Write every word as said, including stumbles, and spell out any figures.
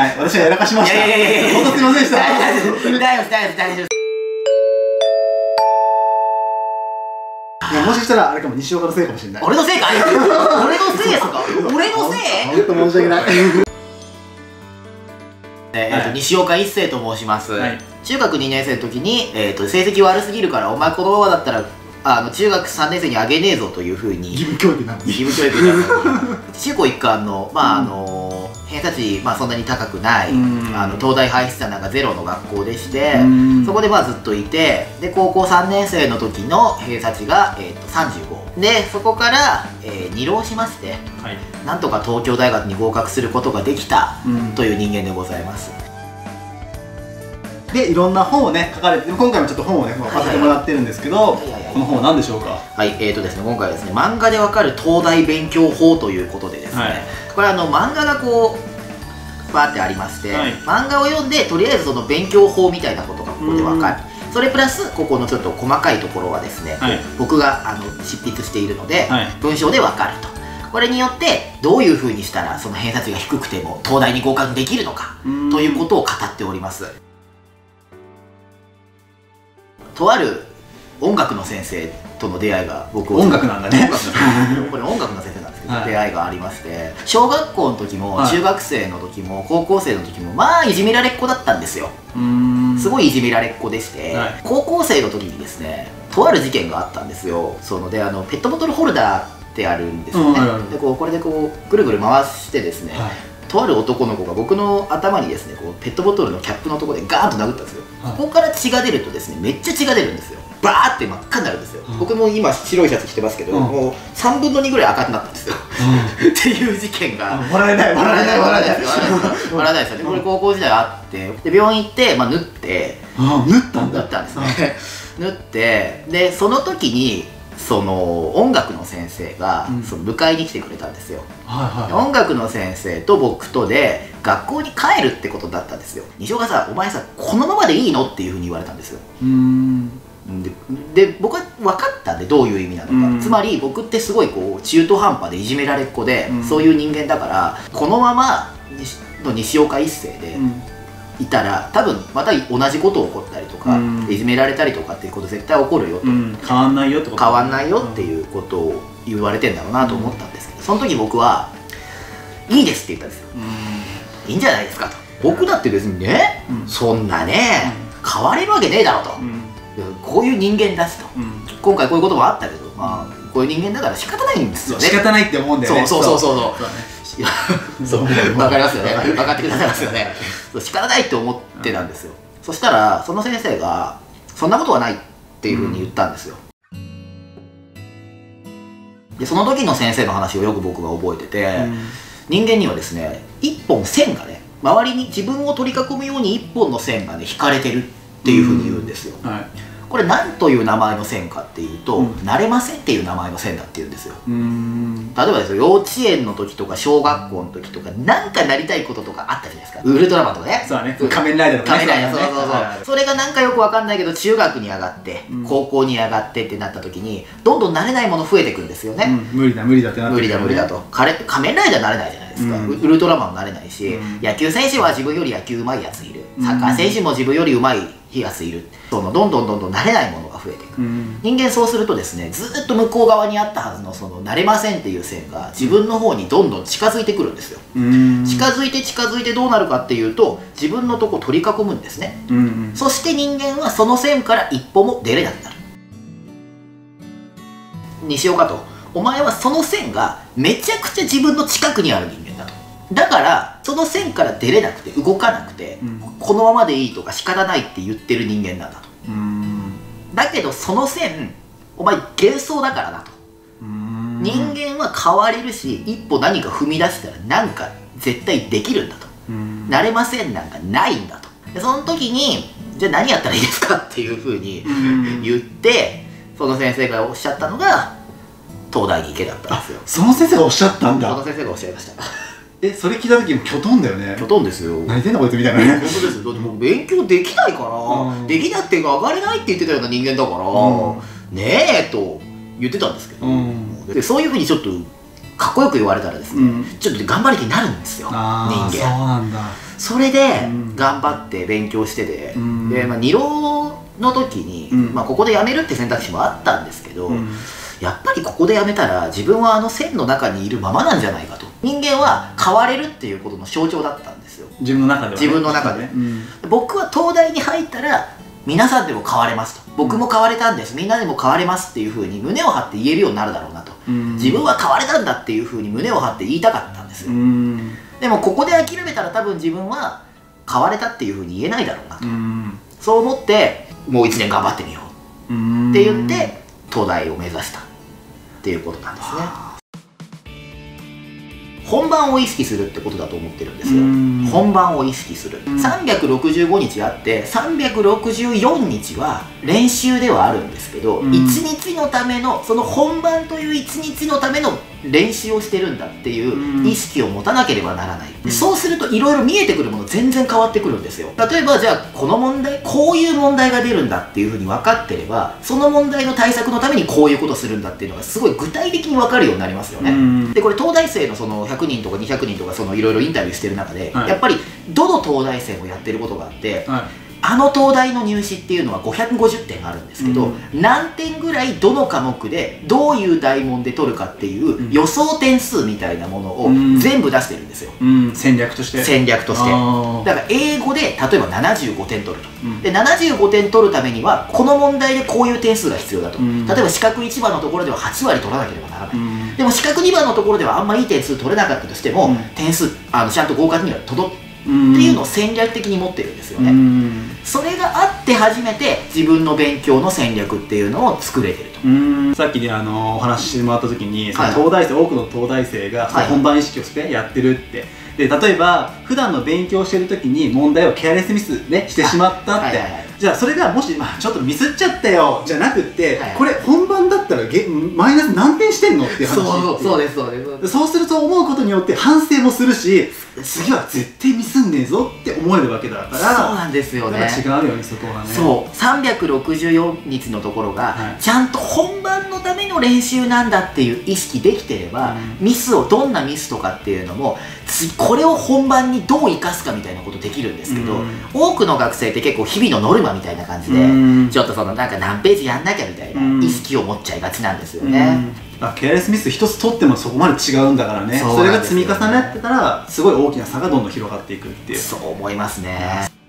はい、私はやらかしました。いやいやいやいや、本当すみませんでした。 大丈夫です大丈夫です大丈夫です。 いや、もしかしたらあれかも、西岡のせいかもしれない。 俺のせいか俺のせいですか俺のせい。 本当申し訳ない。 えーと西岡一生と申します。中学にねん生の時に、えーと成績悪すぎるからお前このままだったらあの中学さんねん生にあげねえぞというふうに義務教育なのに義務教育なのに中高一貫のまああの偏差値まあそんなに高くないあの東大輩出者なんかゼロの学校でして、そこでまあずっといて、で高校さんねん生の時の偏差値が、えー、とさんじゅうごで、そこから、えー、二浪しまして、はい、なんとか東京大学に合格することができたという人間でございます。 で、いろんな本をね書かれて、今回もちょっと本をね書かせてもらってるんですけど、この本は何でしょうか。 はい、えーとですね、今回はですね、漫画でわかる東大勉強法ということでですね、はい、これあの漫画がこうバーってありまして、はい、漫画を読んでとりあえずその勉強法みたいなことがここでわかる。それプラスここのちょっと細かいところはですね、はい、僕があの執筆しているので、はい、文章でわかると。これによってどういうふうにしたらその偏差値が低くても東大に合格できるのかということを語っております。とある音楽の先生との出会いが僕音楽なんだねこれ音楽の先生なんですけど、はい、出会いがありまして、小学校の時も中学生の時も高校生の時もまあいじめられっ子だったんですよ。すごいいじめられっ子でして、はい、高校生の時にですねとある事件があったんですよ。そのであのペットボトルホルダーってあるんですよね。でこうこれでこうぐるぐる回してですね、はい、とある男の子が僕の頭にですねこうペットボトルのキャップのところでガーンと殴ったんですよ。はい、ここから血が出るとですねめっちゃ血が出るんですよ。バーって真っ赤になるんですよ。うん、僕も今白いシャツ着てますけど、うん、もうさんぶんのにぐらい赤くなったんですよ。うん、っていう事件が笑えない笑えない笑えない笑えないですよね。これ高校時代あってで病院行って、まあ、縫って縫ったんだ縫ったんですね。縫ってでその時にその音楽の先生が、うん、その迎えに来てくれたんですよ。音楽の先生と僕とで学校に帰るってことだったんですよ。西岡さんお前さこのままでいいのっていうふうに言われたんですよ。うーんで, で僕は分かったんでどういう意味なのか。つまり僕ってすごいこう中途半端でいじめられっ子で、うん、そういう人間だからこのままの西岡一生で、うんいたら多分また同じこと起こったりとか、うん、いじめられたりとかっていうこと絶対起こるよと、うん、 変わんないよってこと、 変わんないよっていうことを言われてんだろうなと思ったんですけど、その時僕は「いいです」って言ったんですよ。うん、いいんじゃないですかと。僕だって別にね、うん、そんなね、うん、変われるわけねえだろうと、うん、こういう人間だしと、うん、今回こういうこともあったけど、まあこういう人間だから仕方ないんですよね。 仕方ないって思うんだよね。 そうそうそうそうそうそう分かりますよね。分かってくださいますよね。仕方ないって思ってたんですよ。うん、そしたらその先生が「そんなことはない」っていうふうに言ったんですよ。うん、でその時の先生の話をよく僕が覚えてて、うん、人間にはですね一本線がね周りに自分を取り囲むように一本の線がね引かれてるっていうふうに言うんですよ。うん、はい、これ何という名前の線かっていうと、うん、慣れませんっていう名前の線だって言うんですよ。うーん例えばですよ幼稚園の時とか小学校の時とか何かなりたいこととかあったじゃないですか。ウルトラマンとかね。 そうだね。仮面ライダーとかね。 仮面ライダー、そうそうそう。それがなんかよくわかんないけど中学に上がって、うん、高校に上がってってなった時にどんどん慣れないもの増えてくるんですよね。 うん、無理だ無理だってなってくる、ね、無理だ無理だと。仮面ライダーなれないじゃないですか。うん、ウルトラマンなれないし、うん、野球選手は自分より野球うまいやついる。サッカー選手も自分よりうまいやついる。そのどんどんどんどん慣れないものが増えていく。うん、人間そうするとですねずっと向こう側にあったはずのその慣れませんっていう線が自分の方にどんどん近づいてくるんですよ。うん、近づいて近づいてどうなるかっていうと自分のとこ取り囲むんですね。うん、そして人間はその線から一歩も出れなくなる。西岡とお前はその線がめちゃくちゃ自分の近くにある人間だと。だからその線から出れなくて動かなくて、うん、このままでいいとか仕方ないって言ってる人間なんだと。うーんだけどその線お前幻想だからなと。うーん人間は変われるし一歩何か踏み出したら何か絶対できるんだと。なれませんなんかないんだと。でその時にじゃあ何やったらいいですかっていうふうに言ってその先生がおっしゃったのが東大に行けだったんですよ。 その先生がおっしゃったんだ。 その先生がおっしゃいました。 え、それ聞いた時もキョトンだよね。 キョトンですよ。 何言ってんだこいつみたいなね。 本当ですよ。だって僕勉強できないから、できなくて上がれないって言ってたような人間だから、ねえと言ってたんですけど、でそういうふうにちょっと考かっこよく言われたらですね、うん、ちょっと頑張り気になるんですよ、人間。 そうなんだ。 それで頑張って勉強してて、うん、で、まあ、二浪の時に、うん、まあ、ここで辞めるって選択肢もあったんですけど、うん、やっぱりここで辞めたら自分はあの線の中にいるままなんじゃないかと。人間は変われるっていうことの象徴だったんですよ、 自分の中では、ね、 自分の中で、ね、うん、僕は東大に入ったら皆さんでも変われますと、僕も変われたんです、みんなでも変われますっていうふうに胸を張って言えるようになるだろうなと、うん、自分は変われたんだっていうふうに胸を張って言いたかったんですよ、うん、でもここで諦めたら多分自分は変われたっていうふうに言えないだろうなと、うん、そう思ってもういちねん頑張ってみようって言って東大を目指したっていうことなんですね。本番を意識するってことだと思ってるんですよ。本番を意識する。さんびゃくろくじゅうごにちあってさんびゃくろくじゅうよっかは練習ではあるんですけど、いちにちのためのその本番といういちにちのための練習をしてるんだっていう意識を持たなければならない。でそうするといろいろ見えてくるもの全然変わってくるんですよ。例えばじゃあこの問題こういう問題が出るんだっていうふうに分かってれば、その問題の対策のためにこういうことするんだっていうのがすごい具体的に分かるようになりますよね。でこれ東大生のそのひゃくにんとかにひゃくにんとかそのいろいろインタビューしてる中で、はい、やっぱりどの東大生もやってることがあって、はい、あの東大の入試っていうのはごひゃくごじゅってんあるんですけど、うん、何点ぐらいどの科目でどういう大問で取るかっていう予想点数みたいなものを全部出してるんですよ、うん、戦略として戦略としてだから英語で例えばななじゅうごてん取ると、うん、でななじゅうごてん取るためにはこの問題でこういう点数が必要だと、うん、例えば四角いちばのところでははちわり取らなければならない、うん、でも四角にばのところではあんまりいい点数取れなかったとしても、うん、点数あのちゃんと合格には届くっていうのを戦略的に持ってるんですよね。それがあって初めて自分の勉強の戦略っていうのを作れてると。 うんさっきねあのお話ししてもらった時に、はい、その東大生多くの東大生が本番意識をしてやってるって、で例えば普段の勉強してる時に問題をケアレスミスねしてしまったって、じゃあそれがもし、まあ、ちょっとミスっちゃったよじゃなくって、はい、これ本番だったらゲマイナス何点してんのっていう話。 そうそうですそうです。 そうすると思うことによって反省もするし、次は絶対ミスんねえぞって思えるわけだから。 そうなんですよね。 だから違うよねそこはね。 そうさんびゃくろくじゅうよっかのところが、はい、ちゃんと本番のための練習なんだっていう意識できてれば、うん、ミスをどんなミスとかっていうのもこれを本番にどう生かすかみたいなことできるんですけど、うん、多くの学生って結構日々のノルマみたいな感じで、うん、ちょっとそのなんか何ページやんなきゃみたいな意識を持っちゃいがちなんですよね。 うん、ケアレスミス一つ取ってもそこまで違うんだからね。 そ, それが積み重ねてたらすごい大きな差がどんどん広がっていくっていう。 そう思いますね。